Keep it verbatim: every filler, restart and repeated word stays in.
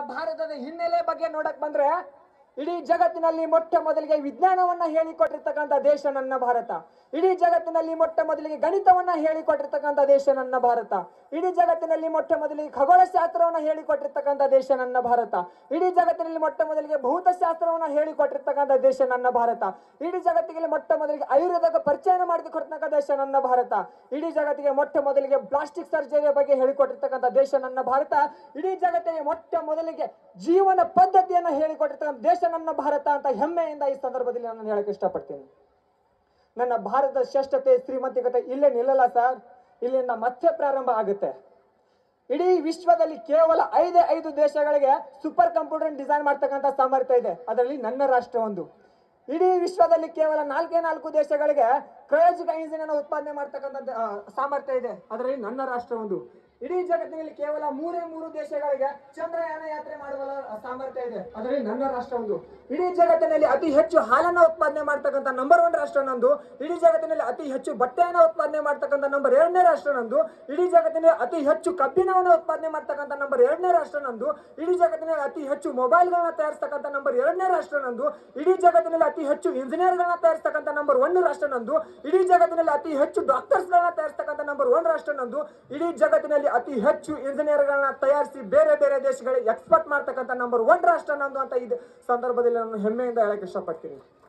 ಭಾರತದ ಹಿನ್ನೆಲೆ ಬಗ್ಗೆ ನೋಡಕ್ ಬಂದ್ರೆ ಇಡೀ ಜಗತ್ತಿನಲ್ಲಿ ಮೊಟ್ಟ ಮೊದಲಿಗೆ ವಿಜ್ಞಾನವನ್ನ ಹೇಳಿಕೊಟ್ಟಿರ್ತಕ್ಕಂಥ ದೇಶ ನನ್ನ ಭಾರತ. ಇಡೀ ಜಗತ್ತಿನಲ್ಲಿ ಮೊಟ್ಟ ಮೊದಲಿಗೆ ಗಣಿತವನ್ನ ಹೇಳಿಕೊಟ್ಟಿರ್ತಕ್ಕಂಥ ದೇಶ ನನ್ನ ಭಾರತ. ಇಡೀ ಜಗತ್ತಿನಲ್ಲಿ ಮೊಟ್ಟ ಮೊದಲಿಗೆ ಖಗೋಳಶಾಸ್ತ್ರವನ್ನ ಹೇಳಿಕೊಟ್ಟಿರ್ತಕ್ಕಂಥ ದೇಶ ನನ್ನ ಭಾರತ. ಇಡೀ ಜಗತ್ತಿನಲ್ಲಿ ಮೊಟ್ಟ ಮೊದಲಿಗೆ ಭೌತಶಾಸ್ತ್ರವನ್ನ ಹೇಳಿಕೊಟ್ಟಿರ್ತಕ್ಕಂಥ ದೇಶ ನನ್ನ ಭಾರತ. ಇಡೀ ಜಗತ್ತಿಗೆ ಮೊಟ್ಟ ಮೊದಲಿಗೆ ಆಯುರ್ವೇದದ ಪರಿಚಯನ ಮಾಡಿಕೊಡ್ತಕ್ಕಂಥ ದೇಶ ನನ್ನ ಭಾರತ. ಇಡೀ ಜಗತ್ತಿಗೆ ಮೊಟ್ಟ ಮೊದಲಿಗೆ ಪ್ಲಾಸ್ಟಿಕ್ ಸರ್ಜರಿ ಬಗ್ಗೆ ಹೇಳಿಕೊಟ್ಟಿರ್ತಕ್ಕಂಥ ದೇಶ ನನ್ನ ಭಾರತ. ಇಡೀ ಜಗತ್ತಿಗೆ ಮೊಟ್ಟ ಮೊದಲಿಗೆ ಜೀವನ ಪದ್ಧತಿಯನ್ನ ಹೇಳಿಕೊಟ್ಟಿರ್ತಕ್ಕಂಥ ದೇಶ ನನ್ನ ಭಾರತ ಅಂತ ಹೆಮ್ಮೆಯಿಂದ ಈ ಸಂದರ್ಭದಲ್ಲಿ ನಾನು ಹೇಳಕ್ಕೆ ಇಷ್ಟಪಡ್ತೀನಿ. ನನ್ನ ಭಾರತದ ಶ್ರೇಷ್ಠತೆ ಶ್ರೀಮಂತಿಕತೆ ಇಲ್ಲೇ ನಿಲ್ಲಲ್ಲ ಸರ್, ಇಲ್ಲಿಂದ ಮತ್ತೆ ಪ್ರಾರಂಭ ಆಗುತ್ತೆ. ಇಡೀ ವಿಶ್ವದಲ್ಲಿ ಕೇವಲ ಐದೇ ಐದು ದೇಶಗಳಿಗೆ ಸೂಪರ್ ಕಂಪ್ಯೂಟರ್ ಡಿಸೈನ್ ಮಾಡ್ತಕ್ಕಂಥ ಸಾಮರ್ಥ್ಯ ಇದೆ, ಅದರಲ್ಲಿ ನನ್ನ ರಾಷ್ಟ್ರ ಒಂದು. ಇಡೀ ವಿಶ್ವದಲ್ಲಿ ಕೇವಲ ನಾಲ್ಕೇ ನಾಲ್ಕು ದೇಶಗಳಿಗೆ ಕ್ರಯೋಜಿಕ ಇಂಜಿನ್ ಅನ್ನು ಉತ್ಪಾದನೆ ಮಾಡ್ತಕ್ಕಂಥ ಸಾಮರ್ಥ್ಯ ಇದೆ, ಅದರಲ್ಲಿ ನನ್ನ ರಾಷ್ಟ್ರ ಒಂದು. ಇಡೀ ಜಗತ್ತಿನಲ್ಲಿ ಕೇವಲ ಮೂರೇ ಮೂರು ದೇಶಗಳಿಗೆ ಚಂದ್ರಯಾನ ಯಾತ್ರೆ ಮಾಡುವ ಸಾಮರ್ಥ್ಯ ಇದೆ, ಅದರಲ್ಲಿ ನನ್ನ ರಾಷ್ಟ್ರ ಒಂದು. ಇಡೀ ಜಗತ್ತಿನಲ್ಲಿ ಅತಿ ಹೆಚ್ಚು ಹಾಲನ್ನ ಉತ್ಪಾದನೆ ಮಾಡ್ತಕ್ಕಂಥ ನಂಬರ್ ಒನ್ ರಾಷ್ಟ್ರ ನಂದು. ಇಡೀ ಜಗತ್ತಿನಲ್ಲಿ ಅತಿ ಹೆಚ್ಚು ಬಟ್ಟೆಯನ್ನ ಉತ್ಪಾದನೆ ಮಾಡ್ತಕ್ಕಂಥ ನಂಬರ್ ಎರಡನೇ ರಾಷ್ಟ್ರ ನಂದು. ಇಡೀ ಜಗತ್ತಿನಲ್ಲಿ ಅತಿ ಹೆಚ್ಚು ಕಬ್ಬಿಣವನ್ನು ಉತ್ಪಾದನೆ ಮಾಡ್ತಕ್ಕಂಥ ನಂಬರ್ ಎರಡನೇ ರಾಷ್ಟ್ರ ನಂದು. ಇಡೀ ಜಗತ್ತಿನಲ್ಲಿ ಅತಿ ಹೆಚ್ಚು ಮೊಬೈಲ್ಗಳನ್ನ ತಯಾರಿಸ್ತಕ್ಕಂಥ ನಂಬರ್ ಎರಡನೇ ರಾಷ್ಟ್ರ ನಂದು. ಇಡೀ ಜಗತ್ತಿನಲ್ಲಿ ಅತಿ ಹೆಚ್ಚು ಇಂಜಿನಿಯರ್ಗಳನ್ನ ತಯಾರಿಸ್ತಕ್ಕಂಥ ನಂಬರ್ ಒಂದು ರಾಷ್ಟ್ರ ನಂದು. ಇಡೀ ಜಗತ್ತಿನಲ್ಲಿ ಅತಿ ಹೆಚ್ಚು ಡಾಕ್ಟರ್ಸ್ಗಳನ್ನ ತಯಾರಿಸ್ತಕ್ಕಂಥ ನಂಬರ್ ಒನ್ ರಾಷ್ಟ್ರ ನಂದು. ಇಡೀ ಜಗತ್ತಿನಲ್ಲಿ ಅತಿ ಹೆಚ್ಚು ಇಂಜಿನಿಯರ್ಗಳನ್ನ ತಯಾರಿಸಿ ಬೇರೆ ಬೇರೆ ದೇಶಗಳಿಗೆ ಎಕ್ಸ್ಪೋರ್ಟ್ ಮಾಡ್ತಕ್ಕಂಥ ನಂಬರ್ ಒನ್ ರಾಷ್ಟ್ರ ನಂದು ಅಂತ ಈ ಸಂದರ್ಭದಲ್ಲಿ ನಾನು ಹೆಮ್ಮೆಯಿಂದ ಹೇಳಕ್ಕೆ ಇಷ್ಟಪಡ್ತೀನಿ.